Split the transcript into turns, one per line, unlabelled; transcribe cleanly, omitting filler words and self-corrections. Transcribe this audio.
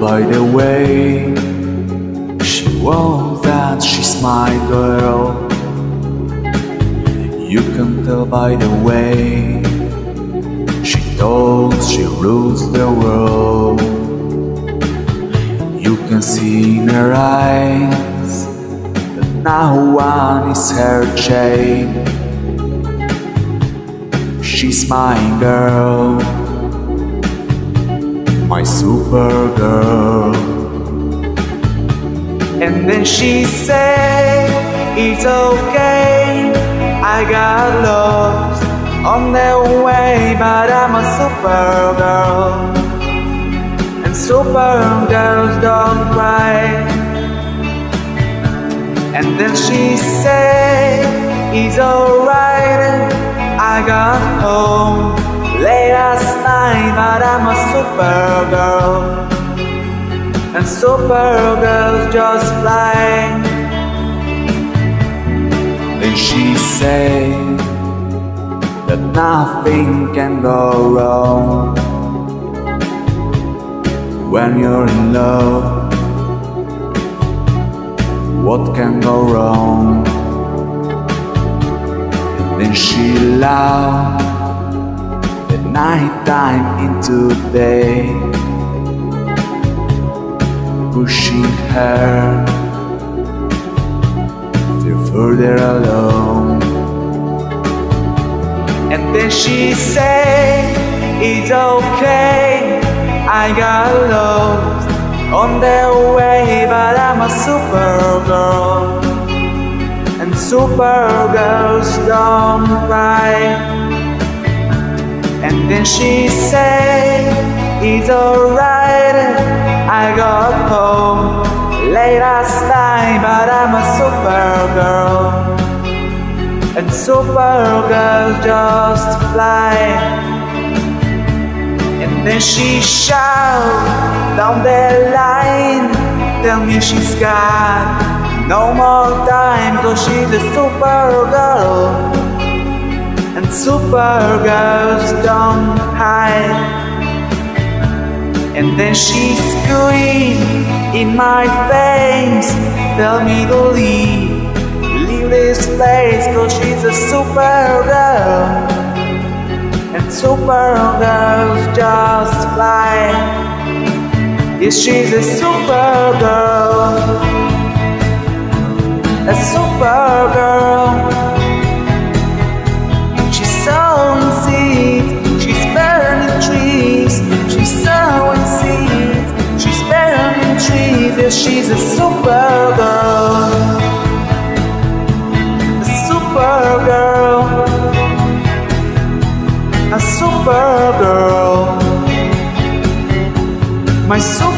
by the way she walks that she's my girl. You can tell by the way she talks, she rules the world. You can see in her eyes that no one is her chain. She's my girl, my Supergirl. And then she said, it's okay, I got lost on the way, but I'm a Supergirl, and Supergirls don't cry. And then she said, it's alright, I got home late last night, but I'm a Supergirl, and Supergirls just fly. Then she said that nothing can go wrong when you're in love. What can go wrong? And then she laughed the night time into day, pushing her further along. And then she said, it's okay, I got lost on the way, but I'm a Supergirl, and Supergirls don't cry. And then she said, it's alright, I got home late last night, but I'm a Supergirl, and Supergirls just fly. And then she shouts down the line, tell me she's got no more time, 'cause she's a Supergirl, and Supergirls don't hide. And then she screamed in my face, tell me to leave this place, 'cause she's a Supergirl, and Supergirls just fly. Yes, she's a Supergirl, a Supergirl. She's sowing seeds, she's burning trees, she's sowing seeds, she's burning trees. Yes, she's a Supergirl, a Supergirl, a Supergirl, my Supergirl.